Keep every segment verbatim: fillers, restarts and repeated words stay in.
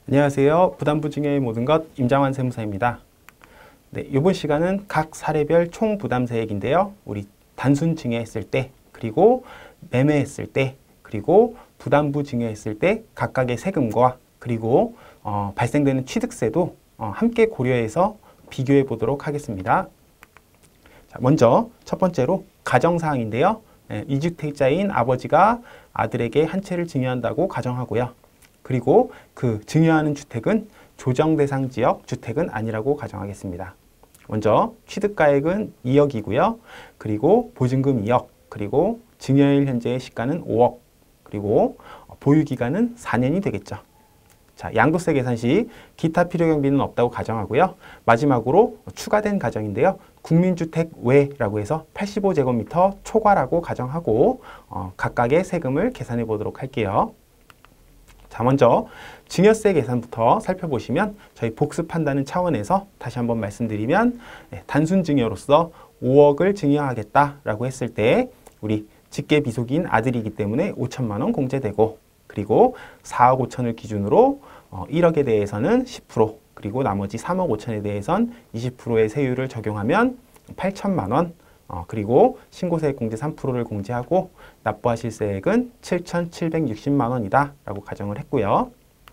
안녕하세요. 부담부 증여의 모든 것 임장환 세무사입니다. 네, 이번 시간은 각 사례별 총 부담세액인데요. 우리 단순 증여했을 때, 그리고 매매했을 때, 그리고 부담부 증여했을 때 각각의 세금과 그리고 어, 발생되는 취득세도 어, 함께 고려해서 비교해 보도록 하겠습니다. 자, 먼저 첫 번째로 가정사항인데요. 네, 이주택자인 아버지가 아들에게 한 채를 증여한다고 가정하고요. 그리고 그 증여하는 주택은 조정대상 지역 주택은 아니라고 가정하겠습니다. 먼저 취득가액은 이억이고요. 그리고 보증금 이억, 그리고 증여일 현재의 시가는 오억, 그리고 보유기간은 사 년이 되겠죠. 자, 양도세 계산 시 기타 필요경비는 없다고 가정하고요. 마지막으로 추가된 가정인데요. 국민주택 외라고 해서 팔십오 제곱미터 초과라고 가정하고 어, 각각의 세금을 계산해 보도록 할게요. 자, 먼저 증여세 계산부터 살펴보시면 저희 복습한다는 차원에서 다시 한번 말씀드리면 네, 단순 증여로서 오억을 증여하겠다라고 했을 때 우리 직계 비속인 아들이기 때문에 오천만 원 공제되고, 그리고 사억 오천을 기준으로 어, 일억에 대해서는 십 퍼센트, 그리고 나머지 삼억 오천에 대해선 이십 퍼센트의 세율을 적용하면 팔천만 원, 어, 그리고 신고세액 공제 삼 퍼센트를 공제하고 납부하실 세액은 칠천칠백육십만 원이다 라고 가정을 했고요.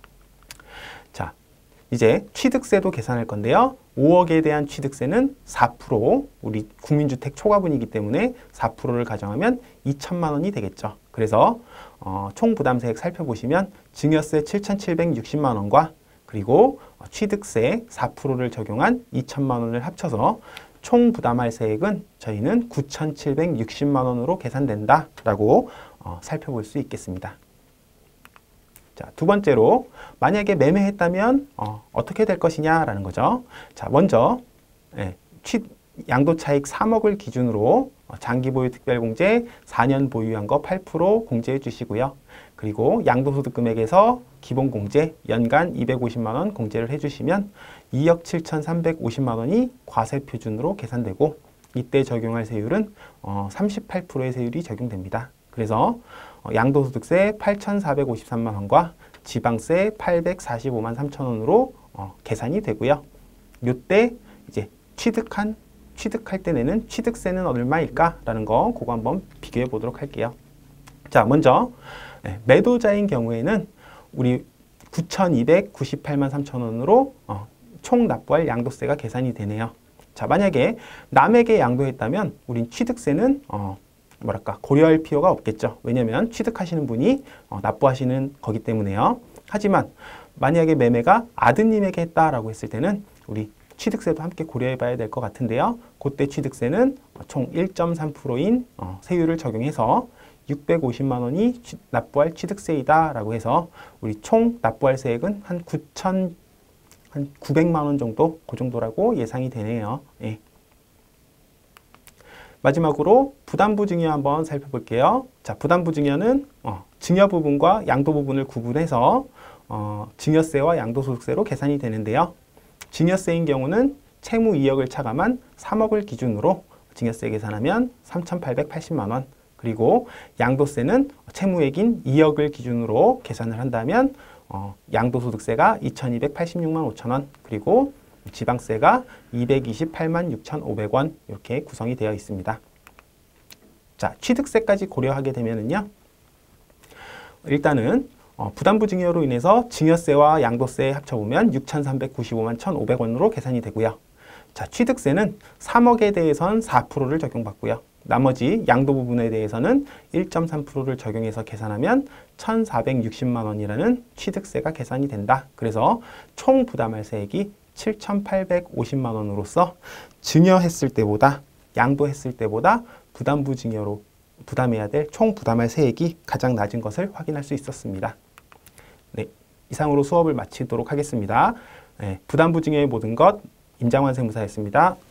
자, 이제 취득세도 계산할 건데요. 오억에 대한 취득세는 사 퍼센트, 우리 국민주택 초과분이기 때문에 사 퍼센트를 가정하면 이천만 원이 되겠죠. 그래서 어, 총 부담세액 살펴보시면 증여세 칠천칠백육십만 원과 그리고 취득세 사 퍼센트를 적용한 이천만 원을 합쳐서 총 부담할 세액은 저희는 구천칠백육십만 원으로 계산된다라고 어, 살펴볼 수 있겠습니다. 자, 두 번째로 만약에 매매했다면 어, 어떻게 될 것이냐라는 거죠. 자, 먼저 예, 취, 양도차익 삼억을 기준으로 어, 장기보유 특별공제 사 년 보유한 거 팔 퍼센트 공제해 주시고요. 그리고 양도소득 금액에서 기본공제 연간 이백오십만 원 공제를 해주시면 이억 칠천삼백오십만 원이 과세표준으로 계산되고, 이때 적용할 세율은 어, 삼십팔 퍼센트의 세율이 적용됩니다. 그래서 어, 양도소득세 팔천사백오십삼만 원과 지방세 팔백사십오만 삼천 원으로 어, 계산이 되고요. 이때 이제 취득한 취득할 때 내는 취득세는 얼마일까라는 거 그거 한번 비교해 보도록 할게요. 자, 먼저 네, 매도자인 경우에는 우리 구천이백구십팔만 삼천 원으로 어, 총 납부할 양도세가 계산이 되네요. 자, 만약에 남에게 양도했다면 우린 취득세는 어, 뭐랄까 고려할 필요가 없겠죠. 왜냐하면 취득하시는 분이 어, 납부하시는 거기 때문에요. 하지만 만약에 매매가 아드님에게 했다라고 했을 때는 우리 취득세도 함께 고려해 봐야 될 것 같은데요. 그때 취득세는 총 일 점 삼 퍼센트인 어, 세율을 적용해서 육백오십만 원이 취, 납부할 취득세이다 라고 해서 우리 총 납부할 세액은 한 구천, 한 구백만 원 정도, 그 정도라고 예상이 되네요. 예. 마지막으로 부담부 증여 한번 살펴볼게요. 자, 부담부 증여는 어, 증여 부분과 양도 부분을 구분해서 어, 증여세와 양도소득세로 계산이 되는데요. 증여세인 경우는 채무 이억을 차감한 삼억을 기준으로 증여세 계산하면 삼천팔백팔십만 원, 그리고 양도세는 채무액인 이억을 기준으로 계산을 한다면 어, 양도소득세가 이천이백팔십육만 오천 원, 그리고 지방세가 이백이십팔만 육천오백 원 이렇게 구성이 되어 있습니다. 자, 취득세까지 고려하게 되면은요. 일단은 어, 부담부 증여로 인해서 증여세와 양도세 합쳐보면 육천삼백구십오만 천오백 원으로 계산이 되고요. 자, 취득세는 삼억에 대해선 사 퍼센트를 적용받고요. 나머지 양도 부분에 대해서는 일 점 삼 퍼센트를 적용해서 계산하면 천사백육십만 원이라는 취득세가 계산이 된다. 그래서 총 부담할 세액이 칠천팔백오십만 원으로서 증여했을 때보다 양도했을 때보다 부담부 증여로 부담해야 될 총 부담할 세액이 가장 낮은 것을 확인할 수 있었습니다. 네, 이상으로 수업을 마치도록 하겠습니다. 네, 부담부 증여의 모든 것 임장환 세무사였습니다.